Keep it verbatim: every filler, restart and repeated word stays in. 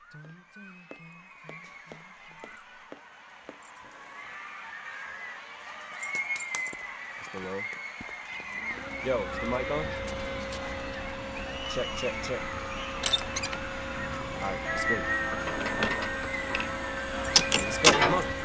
It's the low. Yo, is the mic on? Check, check, check. Alright, let's go. Let's go, come on.